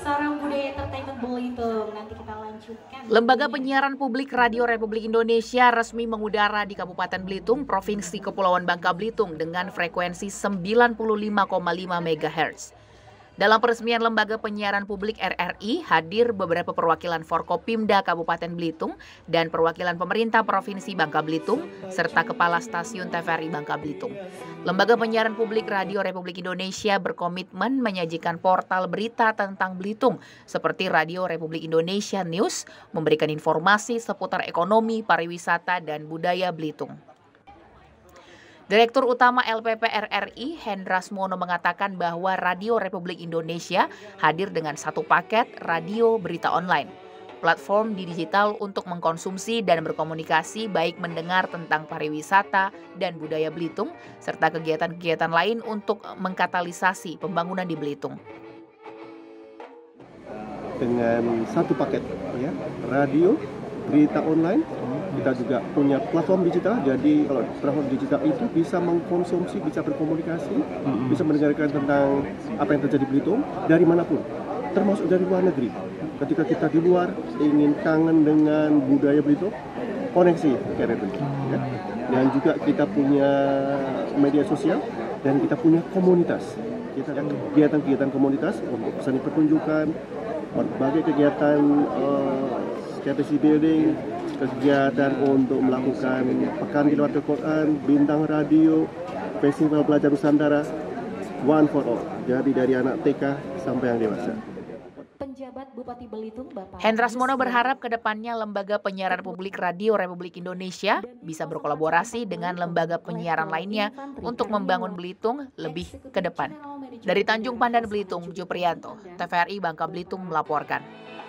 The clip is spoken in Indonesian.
Sarang Budaya Entertainment Belitung. Nanti kita lanjutkan. Lembaga Penyiaran Publik Radio Republik Indonesia resmi mengudara di Kabupaten Belitung, Provinsi Kepulauan Bangka Belitung dengan frekuensi 95,5 MHz. Dalam peresmian Lembaga Penyiaran Publik RRI, hadir beberapa perwakilan Forkopimda Kabupaten Belitung dan perwakilan pemerintah Provinsi Bangka Belitung, serta Kepala Stasiun TVRI Bangka Belitung. Lembaga Penyiaran Publik Radio Republik Indonesia berkomitmen menyajikan portal berita tentang Belitung, seperti Radio Republik Indonesia News, memberikan informasi seputar ekonomi, pariwisata, dan budaya Belitung. Direktur Utama LPP RRI, Hendra Smono, mengatakan bahwa Radio Republik Indonesia hadir dengan satu paket radio berita online, platform di digital untuk mengkonsumsi dan berkomunikasi baik mendengar tentang pariwisata dan budaya Belitung, serta kegiatan-kegiatan lain untuk mengkatalisasi pembangunan di Belitung. Dengan satu paket, ya, radio, berita online, kita juga punya platform digital. Jadi kalau platform digital itu bisa mengkonsumsi, bisa berkomunikasi, bisa mendengarkan tentang apa yang terjadi di Belitung dari manapun, termasuk dari luar negeri. Ketika kita di luar ingin kangen dengan budaya Belitung, koneksi ke RRI. Ya. Dan juga kita punya media sosial dan kita punya komunitas. Kita kegiatan-kegiatan komunitas untuk seni pertunjukan, berbagai kegiatan capacity building, kegiatan untuk melakukan pekan di luar Quran, bintang radio, festival belajar Nusantara, one for all. Jadi dari anak TK sampai yang dewasa. Penjabat Bupati Belitung, Bapak Hendra Smono berharap ke depannya Lembaga Penyiaran Publik Radio Republik Indonesia bisa berkolaborasi dengan lembaga penyiaran lainnya untuk membangun Belitung lebih ke depan. Dari Tanjung Pandan Belitung, Juprianto, TVRI Bangka Belitung melaporkan.